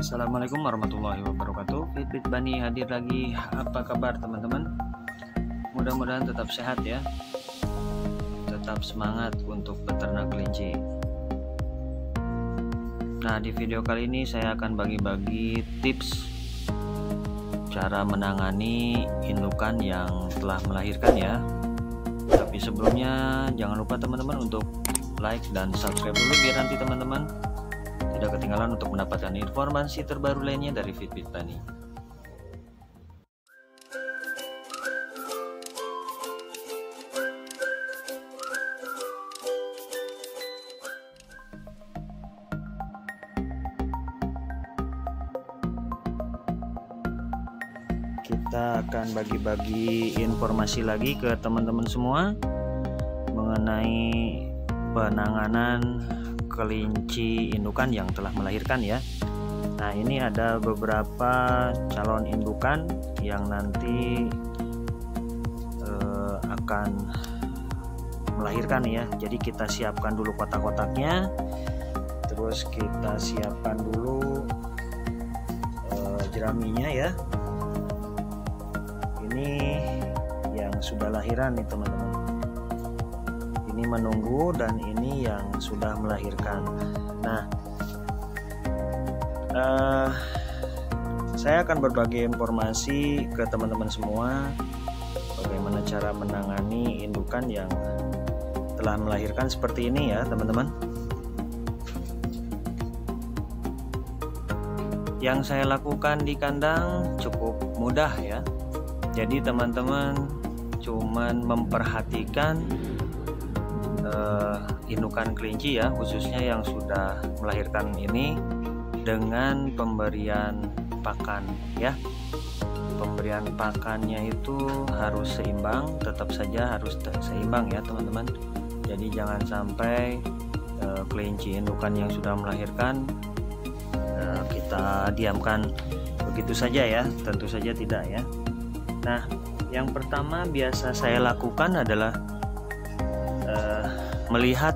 Assalamualaikum warahmatullahi wabarakatuh. Fitbit Bani hadir lagi. Apa kabar teman-teman? Mudah-mudahan tetap sehat ya. Tetap semangat untuk peternak kelinci. Nah, di video kali ini saya akan bagi-bagi tips cara menangani indukan yang telah melahirkan ya. Tapi sebelumnya jangan lupa teman-teman untuk like dan subscribe dulu biar nanti teman-teman tidak ketinggalan untuk mendapatkan informasi terbaru lainnya dari Fitbit Bani. Kita akan bagi-bagi informasi lagi ke teman-teman semua mengenai penanganan kelinci indukan yang telah melahirkan ya. Nah, ini ada beberapa calon indukan yang nanti akan melahirkan ya. Jadi kita siapkan dulu kotak-kotaknya, terus kita siapkan dulu jeraminya ya. Ini yang sudah lahiran nih teman-teman. Ini menunggu dan ini yang sudah melahirkan. Nah, saya akan berbagi informasi ke teman-teman semua bagaimana cara menangani indukan yang telah melahirkan seperti ini ya teman-teman. Yang saya lakukan di kandang cukup mudah ya. Jadi teman-teman cuman memperhatikan indukan kelinci ya, khususnya yang sudah melahirkan ini dengan pemberian pakan ya. Pemberian pakannya itu harus seimbang, tetap saja harus seimbang ya teman-teman. Jadi jangan sampai kelinci indukan yang sudah melahirkan kita diamkan begitu saja ya, tentu saja tidak ya. Nah, yang pertama biasa saya lakukan adalah melihat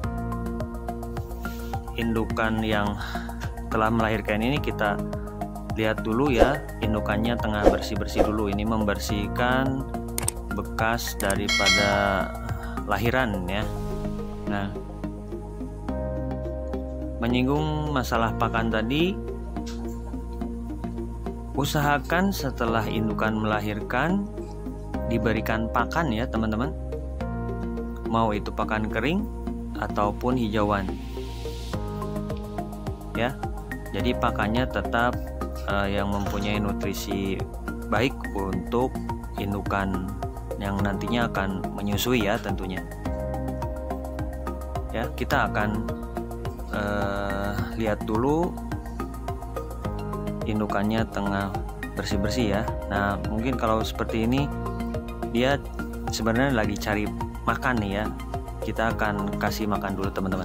indukan yang telah melahirkan ini, kita lihat dulu ya, indukannya tengah bersih-bersih dulu. Ini membersihkan bekas daripada lahiran ya. Nah, menyinggung masalah pakan tadi, usahakan setelah indukan melahirkan diberikan pakan ya teman-teman, mau itu pakan kering ataupun hijauan ya. Jadi pakannya tetap yang mempunyai nutrisi baik untuk indukan yang nantinya akan menyusui ya tentunya ya. Kita akan lihat dulu indukannya tengah bersih-bersih ya. Nah, mungkin kalau seperti ini dia sebenarnya lagi cari makan nih ya. Kita akan kasih makan dulu teman-teman.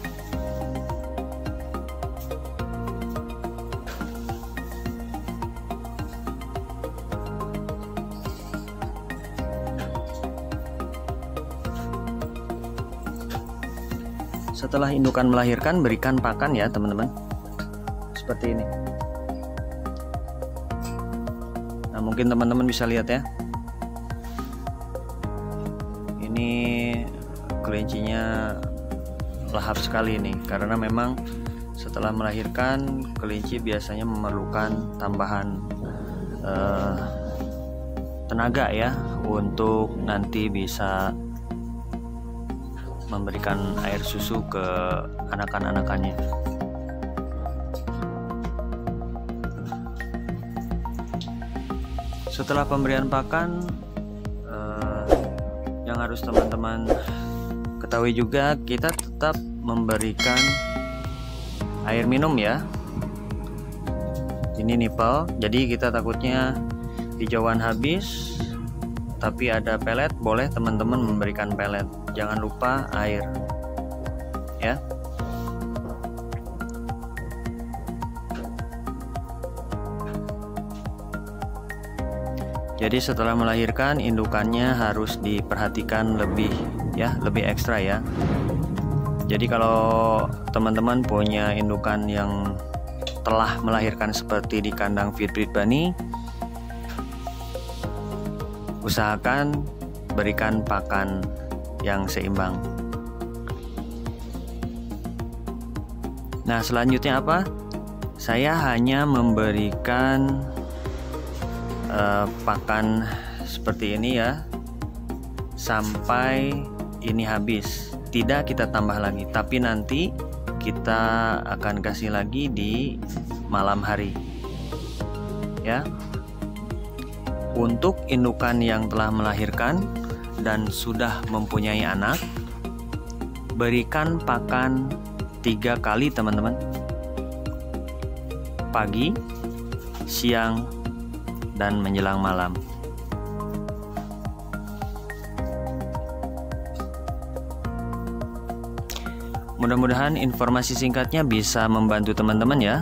Setelah indukan melahirkan, berikan pakan ya teman-teman, seperti ini. Nah, mungkin teman-teman bisa lihat ya, ini kelincinya lahap sekali nih, karena memang setelah melahirkan kelinci biasanya memerlukan tambahan tenaga ya untuk nanti bisa memberikan air susu ke anakan-anakannya. Setelah pemberian pakan, yang harus teman-teman ketahui juga, kita tetap memberikan air minum ya. Ini nipel, jadi kita takutnya hijauan habis tapi ada pelet, boleh teman-teman memberikan pelet. Jangan lupa air ya. Jadi setelah melahirkan, indukannya harus diperhatikan lebih ya, lebih ekstra ya. Jadi kalau teman-teman punya indukan yang telah melahirkan seperti di kandang Fitbit Bunny, usahakan berikan pakan yang seimbang. Nah, selanjutnya apa? Saya hanya memberikan pakan seperti ini ya, sampai ini habis. Tidak kita tambah lagi, tapi nanti kita akan kasih lagi di malam hari ya. Untuk indukan yang telah melahirkan dan sudah mempunyai anak, berikan pakan 3 kali teman-teman, pagi, siang, dan menjelang malam. Mudah-mudahan informasi singkatnya bisa membantu teman-teman ya.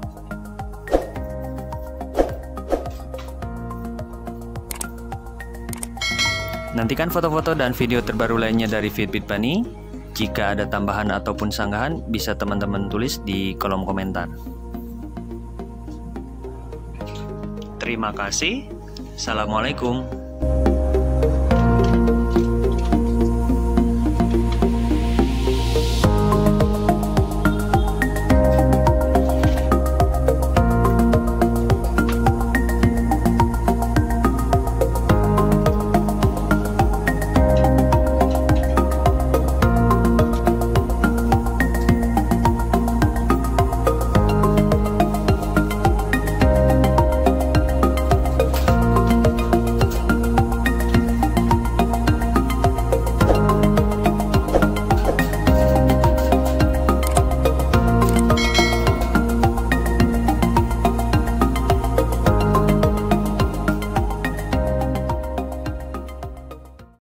Nantikan foto-foto dan video terbaru lainnya dari Fitbit Bunny. Jika ada tambahan ataupun sanggahan, bisa teman-teman tulis di kolom komentar. Terima kasih. Assalamualaikum.